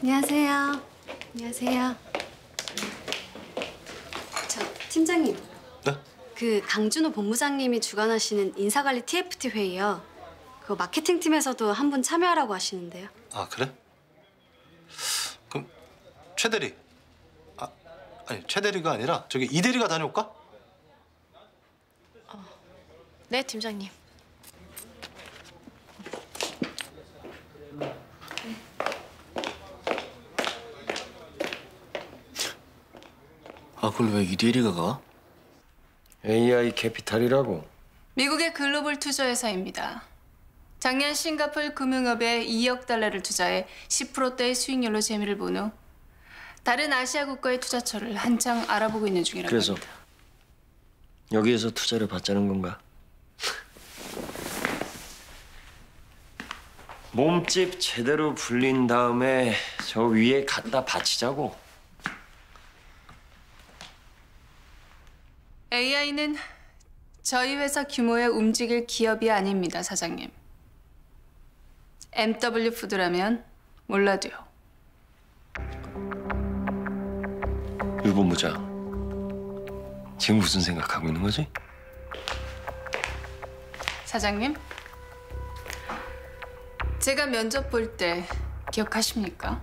안녕하세요. 안녕하세요. 팀장님. 네? 그 강준호 본부장님이 주관하시는 인사관리 TFT 회의요. 그 마케팅팀에서도 한 분 참여하라고 하시는데요. 아, 그래? 그럼 최 대리. 아니, 최 대리가 아니라 저기 이 대리가 다녀올까? 네, 팀장님. 아, 그걸 왜 이 대리가 가? AI 캐피탈이라고. 미국의 글로벌 투자회사입니다. 작년 싱가포르 금융업에 2억 달러를 투자해 10%대의 수익률로 재미를 본 후 다른 아시아 국가의 투자처를 한창 알아보고 있는 중이라고 그래서 합니다. 여기에서 투자를 받자는 건가? 몸집 제대로 불린 다음에 저 위에 갖다 받치자고. AI는 저희 회사 규모에 움직일 기업이 아닙니다, 사장님. MW 푸드라면 몰라도요. 유 본부장, 지금 무슨 생각하고 있는 거지? 사장님, 제가 면접 볼 때 기억하십니까?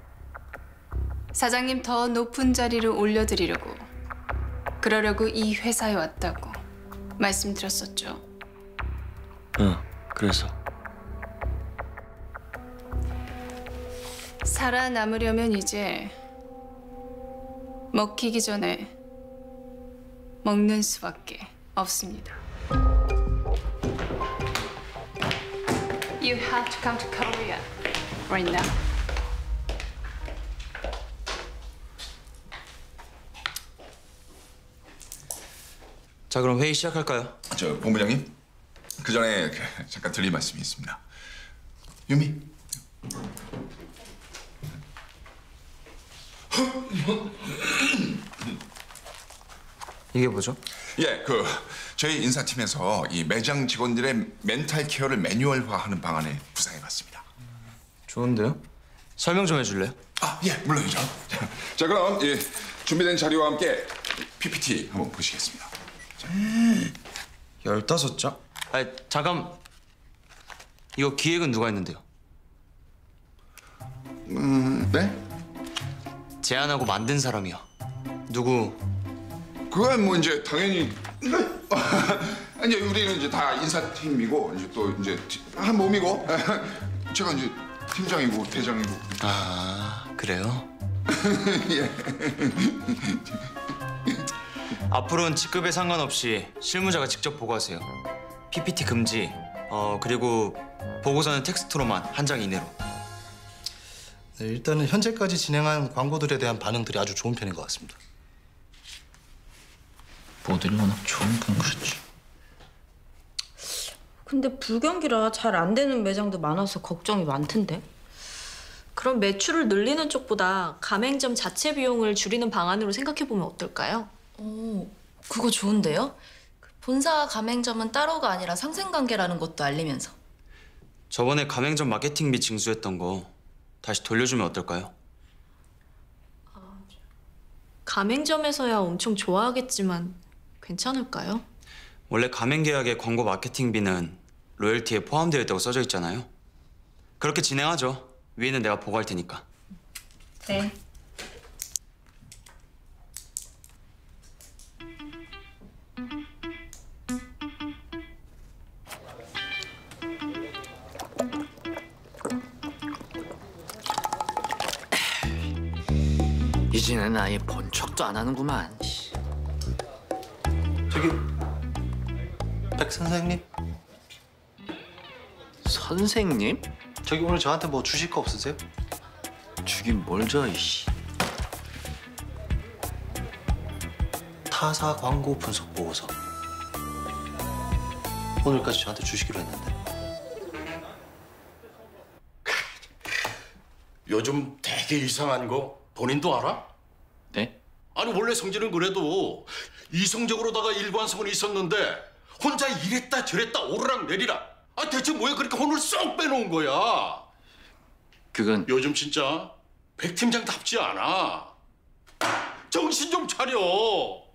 사장님 더 높은 자리를 올려드리려고 그러려고 이 회사에 왔다고 말씀드렸었죠. 그래서 살아남으려면 이제 먹히기 전에 먹는 수밖에 없습니다. You have to come to Korea right now. 자, 그럼 회의 시작할까요? 저 본부장님, 그 전에 잠깐 드릴 말씀이 있습니다. 유미. 이게 뭐죠? 예, 저희 인사팀에서 이 매장 직원들의 멘탈 케어를 매뉴얼화하는 방안을 구상해봤습니다. 좋은데요? 설명 좀 해줄래요? 아, 예, 물론이죠. 자, 그럼 준비된 자료와 함께 PPT 한번 보시겠습니다. 15장? 아니, 잠깐. 이거 기획은 누가 했는데요? 네? 제안하고 만든 사람이요. 누구? 그건 뭐 이제 당연히 이제 우리는 이제 다 인사팀이고 이제 또 이제 한 몸이고 제가 이제 팀장이고 대장이고. 아, 그래요? 예. 앞으로는 직급에 상관없이 실무자가 직접 보고하세요. PPT 금지. 그리고 보고서는 텍스트로만 한 장 이내로. 네, 일단은 현재까지 진행한 광고들에 대한 반응들이 아주 좋은 편인 것 같습니다. 모델이 워낙 좋은 건 그렇지. 근데 불경기라 잘 안 되는 매장도 많아서 걱정이 많던데. 그럼 매출을 늘리는 쪽보다 가맹점 자체 비용을 줄이는 방안으로 생각해보면 어떨까요? 오, 그거 좋은데요? 본사 가맹점은 따로가 아니라 상생관계라는 것도 알리면서. 저번에 가맹점 마케팅비 징수했던 거 다시 돌려주면 어떨까요? 가맹점에서야 엄청 좋아하겠지만 괜찮을까요? 원래 가맹계약의 광고 마케팅비는 로열티에 포함되어 있다고 써져 있잖아요. 그렇게 진행하죠. 위에는 내가 보고할 테니까. 네. 이제는 아예 본 척도 안 하는구만. 저기 백 선생님? 선생님? 저기 오늘 저한테 뭐 주실 거 없으세요? 주긴 뭘 줘, 이씨. 타사 광고 분석 보고서. 오늘까지 저한테 주시기로 했는데. 요즘 되게 이상한 거 본인도 알아? 네? 아니 원래 성질은 그래도 이성적으로다가 일관성은 있었는데 혼자 이랬다 저랬다 오르락 내리락. 대체 뭐야 그렇게 혼을 쏙 빼놓은 거야? 그건 요즘 진짜 백 팀장답지 않아. 정신 좀 차려.